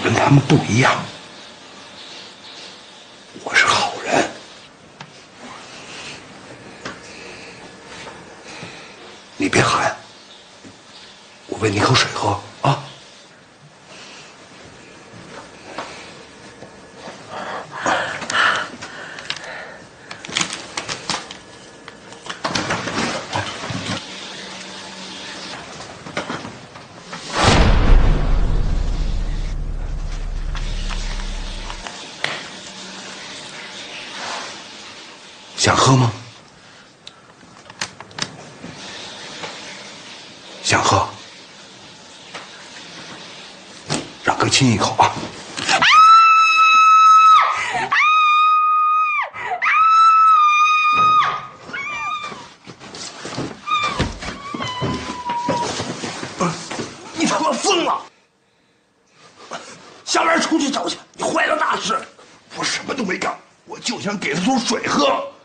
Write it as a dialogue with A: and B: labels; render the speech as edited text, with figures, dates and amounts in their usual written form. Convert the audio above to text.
A: 跟他们不一样，我是好人。你别喊，我喂你口水喝啊。想喝吗？想喝，让哥亲一口啊！
B: 你他妈疯了！下边出去找去，你坏了大事！
A: 我什么都没干，我就想给他桶水喝。